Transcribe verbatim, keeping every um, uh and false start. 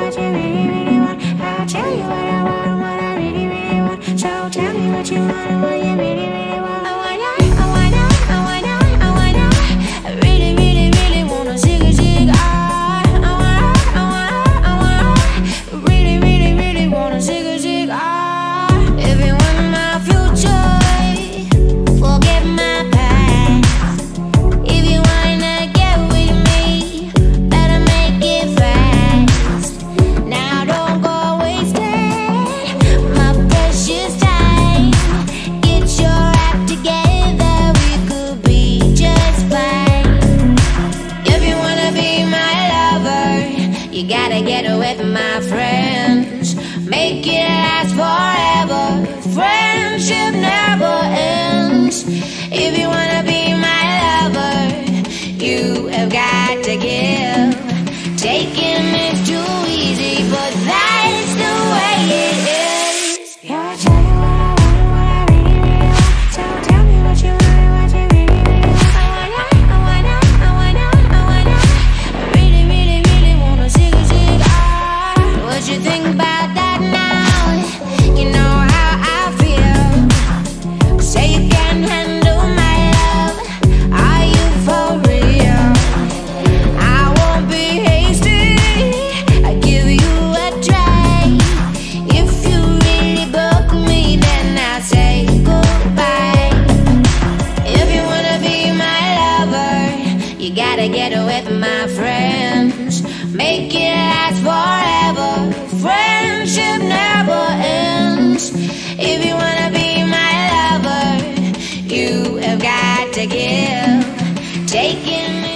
what you really, really want. I'll tell you what I want and what I really, really want. So tell me what you want and what you really, really want. I wanna, I wanna, I wanna, I wanna. I really, really, really wanna zig a zig ah. I wanna, I wanna, I wanna. Really, really, really wanna zig a zig ah. If you want my future, forget my past. If you wanna get with me, better make it fast. Now don't go wasting my precious time. Get your act together, we could be just fine. If you wanna be my lover, you gotta get with my friends. Make it last forever, friendship never ends. If you wanna be my lover, you have got to give. Taking is too easy, but that's the way it is. Yeah, tell me what I want and what I really, really want. So tell me what you want and what you really, really want. I wanna, I wanna, I wanna, I wanna. I really, really, really wanna zig a zig ah. What you think about that now? You know how I feel. Say you can't handle my love. Are you for real? I won't be hasty. I give you a try. If you really book me, then I'll say goodbye. If you wanna be my lover, you gotta get with my friends. Make it last forever, friendship never ends. If you wanna be my lover, you have got to give. Taking